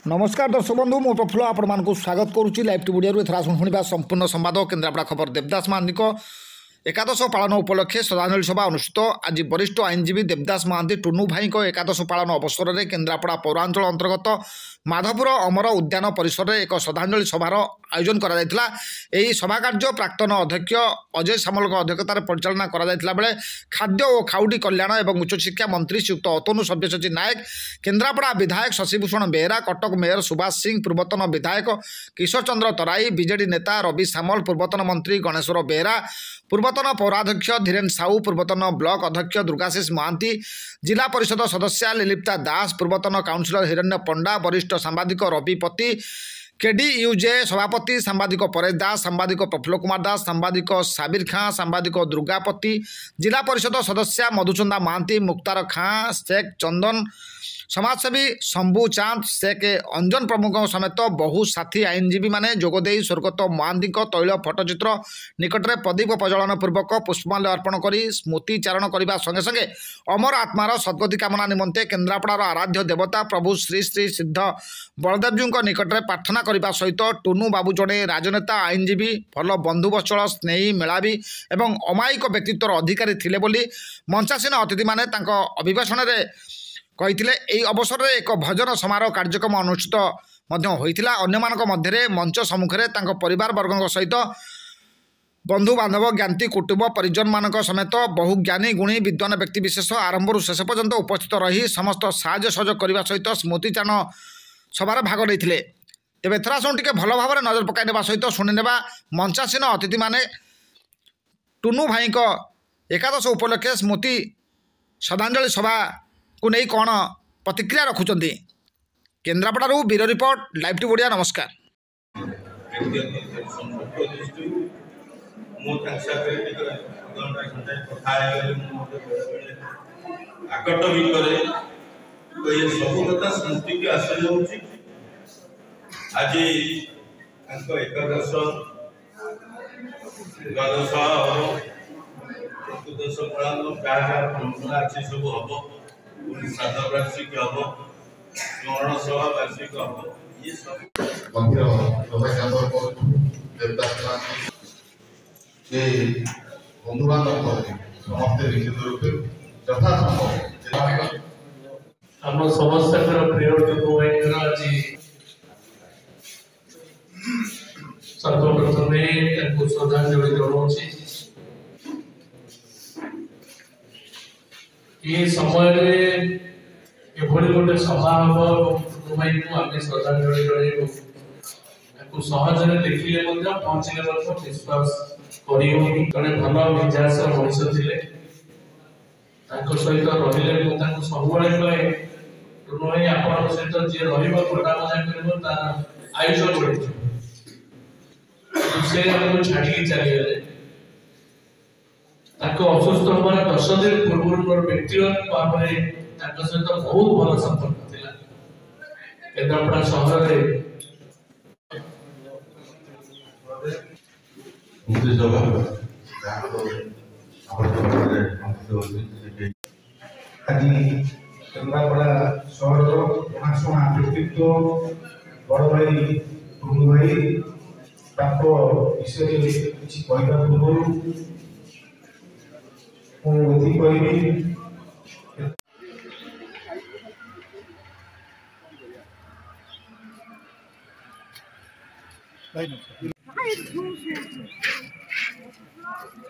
नमस्कार दर्शक बंधु मो प्रफुल्ल आपको स्वागत करुच्ची लाइव टीडियो एथर शुणा संपूर्ण संवाद केन्द्रापड़ा खबर देवदास महांती एकादश पालन उपलक्षे श्रद्धांजलि सभा अनुष्ठित आज वरिष्ठ आईनजीवी देवदास महांती टुनु भाई एकादश पालन अवसर में केन्द्रापड़ा पौरांचल अंतर्गत माधवपुर अमर उद्यान परिसर में एक श्रद्धांजलि सभार आयोजन करा सभा कार्य प्राक्तन अध्यक्ष अजय सामल अध्यक्षतार परिचालना करा बेले खाद्य और खाउटी कल्याण और उच्चशिक्षा मंत्री श्रीयुक्त अतनु सब्यसाची नायक केन्द्रापड़ा विधायक शशिभूषण बेहरा कटक मेयर सुभाष सिंह पूर्वतन विधायक किशोर चंद्र तराई बीजेडी नेता रवि सामल पूर्वतन मंत्री गणेश्वर बेहरा पूर्वतन पौराध्यक्ष धीरेन साहू पूर्वतन ब्लॉक अध्यक्ष दुर्गाशीष महांती जिला परिषद सदस्या लिलिप्ता दास पूर्वतन काउंसिलर हिरण्य पंडा वरिष्ठ सांबादिक रविपति केडीयूजे सभापति सांबादिक परेश दास सांबादिक प्रफुल्ल कुमार दास सांबादिक साबिर खां सांबादिक दुर्गापति जिला परिषद सदस्या मधुचंदा महांती मुक्तार खां शेख चंदन समाजसेवी शंभु चांद शेख अंजन प्रमुख समेत बहु साथी आईनजीवी माने जोगदे स्वर्गत महांती तैल फटचित्र निकट में प्रदीप प्रज्वलन पूर्वक पुष्पमाल्य अर्पण कर स्मृतिचारण करने संगे संगे अमर आत्मार सद्गति कामना निमंते केन्द्रापड़ार आराध्य देवता प्रभु श्री श्री सिद्ध बलदेवजी निकट में प्रार्थना करने सहित टुनु बाबू जड़े राजनेता आईनजीवी भल बंधुवत्सल स्नेही मेलावी और अमायिक व्यक्तित्वर अधिकारी थिले बोली मंचासीन अतिथि माने तांको अभिभाषण में कही अवसर में एक भजन समारोह कार्यक्रम अनुष्ठित होता अन्य मध्य मंच सम्मुखें परिवार वर्ग सहित बंधु बांधव ज्ञाति कुटुंब परिजन मान समेत बहु ज्ञानी गुणी विद्वान व्यक्तिशेष आरंभ शेष पर्यंत उपस्थित रही समस्त साहाय्य सहयोग करने सहित स्मृतिचारण सभार भाग नहीं तेज एथर आस टे भल भाव नजर पकड़ सहित शुणिने मंचासीन अतिथि माने टुनु भाई एकादश उपलक्षे स्मृति श्रद्धांजलि सभा को नहीं कौन प्रतिक्रिया रखुंट केन्द्रापड़ारू bureau report live T Odia नमस्कार। वार्षिक हम स्मरण सभा वार्षिक हम ये सब बंधु बांधव समस्त निश्चित रूप यथासंभव आम समस्त प्रिय टुनु भाई आज सर्वप्रथम श्रद्धांजलि जनाऊँगी ये समय एभली गोटे सभा हम टुनु भाई को आम श्रद्धांजलि जन सहज देखिले पहुँचले विश्वास करें जड़े भल मिजाज मनीष थे सहित रही सब कहे टुनु भाई आप सहित जी रोटा मजा कर तार आयुष बढ़ी से छाड़ी चलीगले असुस्थ हमार 10 दिन पूर्व मोर व्यक्तिगत भाव सहित बहुत भल संपर्क था केन्द्रापड़ा सहर केन्द्रापड़ा सहर जनाशुना व्यक्तित्व बड़ भाई टुनु भाई विषय किसी कहवा पूर्व भाई